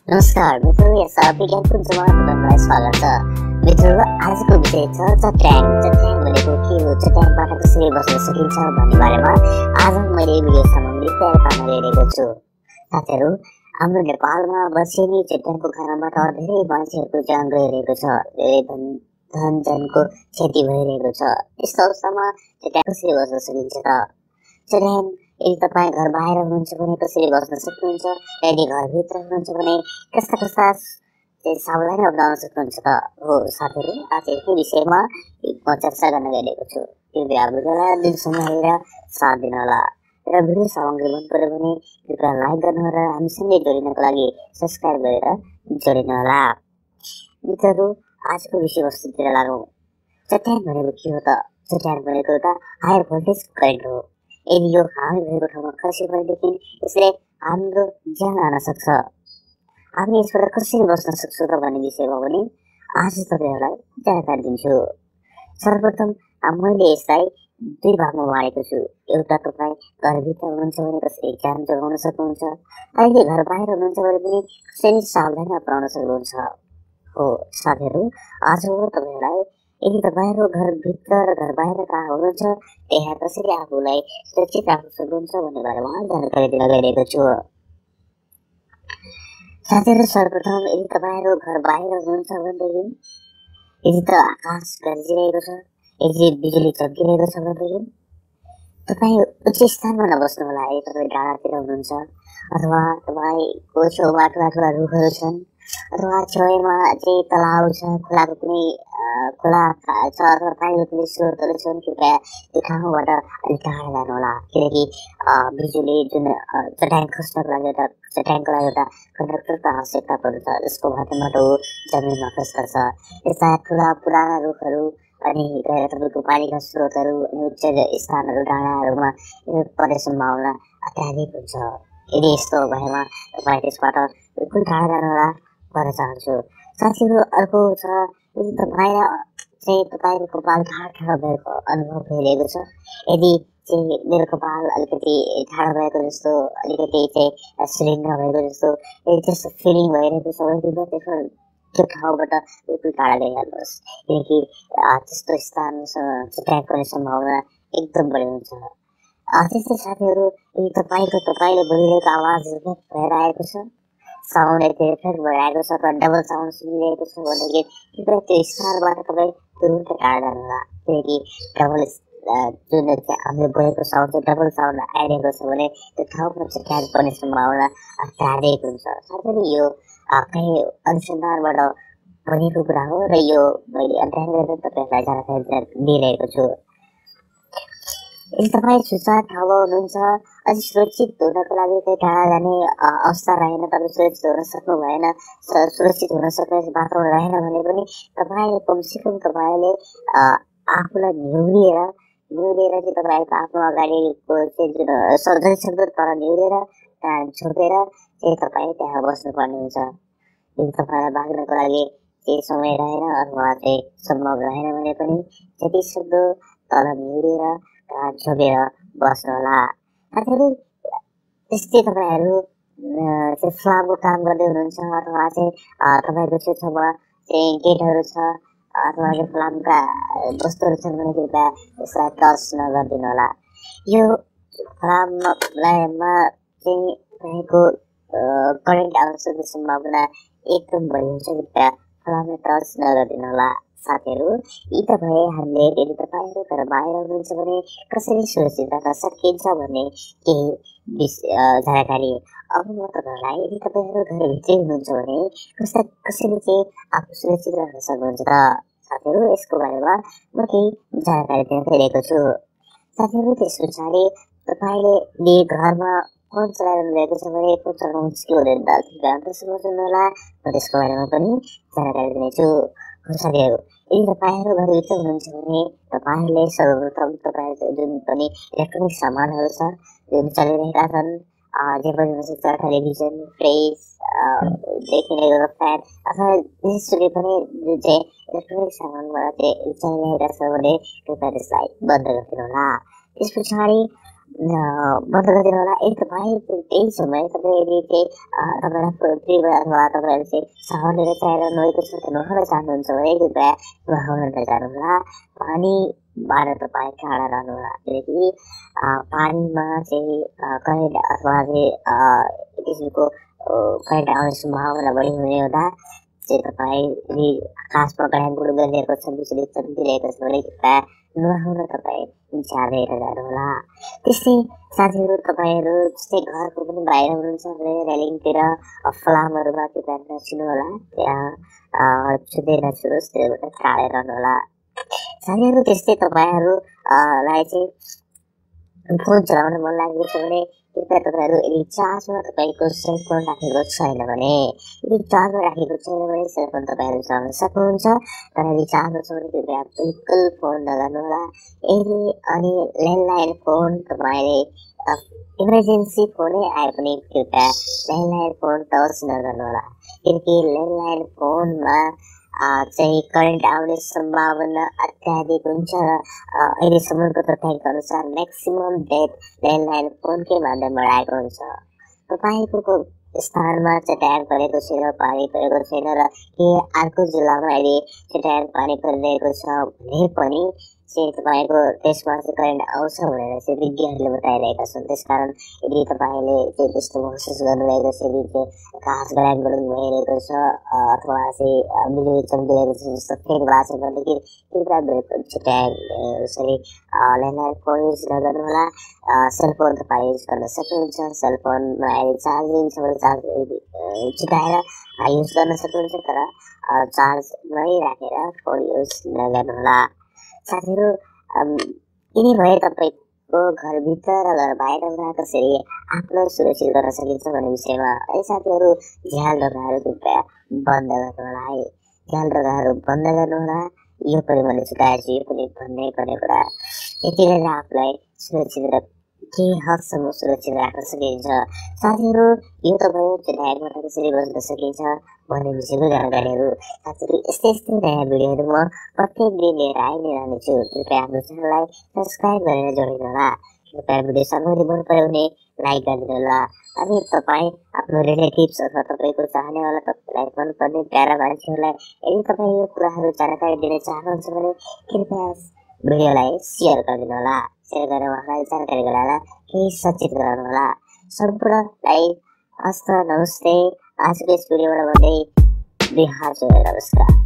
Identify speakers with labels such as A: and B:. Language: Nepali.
A: नमस्कार मित्रहरू, यस विज्ञापन समाजमा स्वागत छ। मित्रहरू, आजको विषय छ चट्याङ। चट्याङ भनेको के हो, चट्याङबाट कसरी बस्न सकिन्छ भन्ने बारेमा आज मैले भिडियो सामग्री तयार पार्न गइरहेको छु। साथीहरू, हाम्रो नेपालमा वर्षेनी चट्याङको कारणबाट धेरै मान्छेहरूको ज्यान गइरहेको छ, धेरै धन जनको क्षति भइरहेको छ। यस्तो अवस्थामा चट्याङ कसरी बस्न सकिन्छ त? चट्याङ यदि तपाईँ घर बाहिर हुनुहुन्छ भने कसरी बस्न सक्नुहुन्छ, यदि घरभित्र हुनुहुन्छ भने कस्ता सावधानी अपनाउन सक्नुहुन्छ त? हो साथीहरू, आज यही विषयमा म चर्चा गर्न गइरहेको छु। कृपया भिडियोलाई दिनसम्म हेरेर साथ दिनुहोला र भिडियो सामग्री मन पर्यो भने कृपया लाइक गर्नुहोला र हामीसँगै जोडिनको लागि सब्सक्राइब गरेर जोडिनुहोला। मित्रहरू, आजको विषयवस्तुतिर लागौँ। चट्याङ भनेको के हो त? चट्याङ भनेको एउटा हायर भोल्टेज करेन्ट हो। यदि यो हामी भएको ठाउँमा खस्यो भनेदेखि यसले हाम्रो ज्यान आन सक्छ। हामी यसबाट कसरी बस्न सक्छौँ त भन्ने विषयमा पनि आज तपाईँहरूलाई जानकारी दिन्छु। सर्वप्रथम मैले यसलाई दुई भागमा बाँडेको छु। एउटा तपाईँ घरभित्र हुनुहुन्छ भने कसरी ज्यान जोगाउन सक्नुहुन्छ, अहिले घर बाहिर हुनुहुन्छ भने पनि कसरी सावधानी अपनाउन सक्नुहुन्छ। हो साथीहरू, आज तपाईँहरूलाई यदि तपाईँहरू घरभित्र र घर बाहिर कहाँ हुनुहुन्छ त्यहाँ कसरी आफूलाई सुरक्षित राख्न सक्नुहुन्छ भन्ने बारेमा जानकारी दिन गइरहेको छु। साथीहरू, सर्वप्रथम यदि तपाईँहरू घर बाहिर हुनुहुन्छ भनेदेखि यदि त आकाश गर्जिरहेको छ, यदि बिजुली चम्किरहेको छ भनेदेखि तपाईँ उच्च स्थानमा नबस्नु होला। यदि तपाईँ डाँडातिर हुनुहुन्छ अथवा तपाईँको छेउमा ठुला रुखहरू छन् अथवा छेउमा चाहिँ तलाउ छ, खोलाको कुनै खोला छ अथवा पानीको कुनै स्रोतहरू छन्, कृपया त्यो ठाउँबाट अलिक टाढा जानुहोला। किनकि बिजुली जुन चट्याङ खस्नको लागि एउटा कन्डक्टरको आवश्यकता पर्छ, जसको माध्यमबाट जमिनमा खस्दछ। यस्ता ठुला पुराना रुखहरू अनि तपाईँको पानीका स्रोतहरू अनि उच्च स्थानहरू डाँडाहरूमा पर्ने सम्भावना अत्याधिक हुन्छ। यदि यस्तो भएमा तपाईँ त्यसबाट बिल्कुल टाढा जानुहोला भन्न चाहन्छु। साथीहरू, अर्को छ, यदि तपाईँलाई चाहिँ तपाईँको कपाल ठाडो भएको अनुभव भइरहेको छ, यदि चाहिँ मेरो कपाल अलिकति ठाडो भएको जस्तो, अलिकति चाहिँ सिलिङ नभएको जस्तो, यदि त्यस्तो फिलिङ भइरहेको छ भने त्यो ठाउँबाट बिल्कुल टाढा गइहाल्नुहोस्। किनकि त्यस्तो स्थानसँग चट्याङ पर्ने सम्भावना एकदम बढी हुन्छ। त्यस्तै साथीहरू, यदि तपाईँले बोलिरहेको आवाज भएर आएको छ, साउन्ड इफेक्ट भइरहेको छ अथवा डबल साउन्ड सुनिरहेको छ भनेदेखि कृपया त्यो स्थानबाट तपाईँ तुरुन्त टाढा जानुहोला। किनकि डबल जुन चाहिँ हामीले बोलेको साउन्ड चाहिँ डबल साउन्ड आइरहेको छ भने त्यो ठाउँमा चट्याङ पर्ने सम्भावना अत्याधिक हुन्छ। साथीहरू, यो कहीँ अनुसन्धानबाट बनेको कुरा हो र यो मैले अध्ययन गरेर तपाईँहरूलाई जानकारी दिइरहेको छु। यदि तपाईँ सुनसान ठाउँमा हुनुहुन्छ, अझै सुरक्षित हुनको लागि चाहिँ टाढा जाने अवस्था रहेन, तपाईँ सुरक्षित हुन सक्नु भएन, सुरक्षित हुन सक्ने वातावरण रहेन भने पनि तपाईँले कमसेकम तपाईँले आफूलाई निहुरेर चाहिँ तपाईँको आफ्नो अगाडिको चाहिँ जुन सर्जनसक्दो तर निहुरेर त्यहाँ छोपेर चाहिँ तपाईँ त्यहाँ बस्नुपर्ने हुन्छ। यदि तपाईँलाई भाग्नको लागि केही समय रहेन अथवा चाहिँ सम्भव रहेन भने पनि जतिसक्दो तल निहुरेर छोपेर बस्नुहोला। साथीहरू, त्यस्तै तपाईँहरू चाहिँ फ्लामको काम गर्दै हुनुहुन्छ अथवा चाहिँ तपाईँको छेउछाउमा चाहिँ गेटहरू छ अथवा चाहिँ फ्लामका वस्तुहरू छन् भने कृपया यसलाई टच नगरिदिनु होला। यो फ्लाममा चाहिँ तपाईँको करेन्ट आउन सक्ने सम्भावना एकदम बढी हुन्छ, कृपया फ्लामलाई टच नगरिदिनु होला। साथीहरू, यी हामीले यदि तपाईँहरू घर बाहिर हुनुहुन्छ भने कसरी सुरक्षित राख्न सकिन्छ भन्ने केही जानकारी अब म तपाईँहरूलाई, यदि तपाईँहरू घरभित्रै हुनुहुन्छ भने कसरी चाहिँ आफू सुरक्षित राख्न सक्नुहुन्छ त? साथीहरू, यसको बारेमा म केही जानकारी दिन गइरहेको छु। साथीहरू, त्यस पछाडि तपाईँले घरमा फोन चलाइरहनु भएको छ भने फोन चलाउनु मुस्किल हुँदैन त, कृपया अन्तसम्म सुन्नुहोला, म त्यसको बारेमा पनि जानकारी दिनेछु। साथीहरू, यदि तपाईँहरू घरभित्र हुनुहुन्छ भने तपाईँहरूले सर्वप्रथम तपाईँहरूको जुन पनि इलेक्ट्रोनिक सामानहरू छ जुन चलिरहेका छन्, जे पनि हुनसक्छ, टेलिभिजन, फ्रिजदेखि लिएर फ्यान अथवा विशेष पनि जुन चाहिँ इलेक्ट्रोनिक सामानबाट चाहिँ चलिरहेका छ भने कृपया त्यसलाई बन्द गरिदिनु होला। त्यस पछाडि बन्द गरिदिनु होला। यदि तपाईँ त्यही समय तपाईँ यदि चाहिँ तपाईँलाई प्रिय अथवा तपाईँहरू चाहिँ सहरतिर चाहेर नुहाएको छ नुहाउन चाहनुहुन्छ भने कृपया नुहाउन नजानुहोला। पानीबाट तपाईँ टाढा रहनुहोला। किनकि पानीमा चाहिँ करेन्ट अथवा चाहिँ किसिमको करेन्ट आउने सम्भावना बढी हुने हुँदा चाहिँ तपाईँ यदि आकाशमा गडाङगुड गरिरहेको छ बिजुली चम्किरहेको छ भने कृपया नुहाउन तपाईँ जाँदै नजानुहोला। त्यस्तै साथीहरू तपाईँहरू जस्तै घरको पनि बाहिर हुनुहुन्छ भने रेलिङतिर फलामहरूमा कृपया नछुनुहोला। त्यहाँ छुँदै नछुनुहोस्, त्योबाट टाढै रहनुहोला। साथीहरू त्यस्तै तपाईँहरूलाई चाहिँ फोन चलाउन मन लागेको छ भने कृपया तपाईँहरू यदि चार्जमा तपाईँको सेलफोन राखेको छैन भने सेलफोन तपाईँहरू चलाउन सक्नुहुन्छ। तर यदि चार्जमा छ भने कृपया बिल्कुल फोन नगर्नुहोला। अनि ल्यान्डलाइन फोन तपाईँले इमर्जेन्सी फोनै आए पनि कृपया ल्यान्डलाइन फोन टच नगर्नुहोला। किनकि ल्यान्डलाइन फोनमा चाहिँ करेन्ट आउने सम्भावना अत्याधिक हुन्छ र अहिलेसम्मको तथ्याङ्क अनुसार म्याक्सिमम डेथ ल्यान्डलाइन फोनकै माध्यमबाट आएको हुन्छ। तपाईँको स्थानमा चट्याङ परेको छैन, पानी परेको छैन र केही अर्को जिल्लामा यदि चट्याङ पानी परिरहेको छ भने पनि चाहिँ तपाईँको त्यसमा चाहिँ करेन्ट आउँछ भनेर चाहिँ विज्ञहरूले बताइरहेका छन्। त्यसकारण यदि तपाईँले चाहिँ त्यस्तो महसुस गर्नुभएको छ, यदि चाहिँ आकाश गडाङगुडुङ भइरहेको छ अथवा चाहिँ बिजुली चम्किरहेको छ जस्तो फेरि भएको छ भनेदेखि कृपया बिल्कुल चट्याङ यसरी ल्यान्डलाइन फोन युज नगर्नुहोला। सेलफोन तपाईँ युज गर्न सक्नुहुन्छ। सेलफोनमा यदि चार्जिङ छ भने चार्ज छिटाएर युज गर्न सक्नुहुन्छ, तर चार्जमै राखेर फोन युज नगर्नुहोला। साथीहरू यिनी भए तपाईँको घरभित्र र घर बाहिर कसरी आफूलाई सुरक्षित गर्न सकिन्छ भन्ने विषयमा है साथीहरू झ्याल ढोकाहरू कृपया बन्द गर्नुहोला है। झ्याल ढोकाहरू बन्द गर्नुहोला। यो पनि मैले छुटाएको छु, यो पनि भन्नै पर्ने कुरा। यति गरेर आफूलाई सुरक्षित र केही हदसम्म सुरक्षित राख्न सकिन्छ। साथीहरू यो त भयो चट्याङबाट कसरी बस्न सकिन्छ भन्ने विषयको जानकारीहरू। साथीहरू यस्तै नयाँ भिडियोहरू म प्रत्येक दिन लिएर आइ नै रहनेछु। कृपया हाम्रो च्यानललाई सब्सक्राइब गरेर जोडिनु होला। कृपया भिडियो सामग्री मन पऱ्यो भने लाइक गरिदिनु होला। अनि तपाईँ आफ्नो रिलेटिभ्स अथवा तपाईँको चाहनेवाला तपाईँलाई मनपर्ने प्यारा मान्छेहरूलाई यदि तपाईँ यो कुराहरू जानकारी दिन चाहनुहुन्छ भने कृपया भिडियोलाई सेयर गरिदिनु होला। सेयर गरेर उहाँलाई जानकारी गराएर केही सचेत गराउनु होला। सम्पूर्णलाई हस्त नमस्ते। आजको यस भिडियोबाट भन्दै बिहार नमस्कार।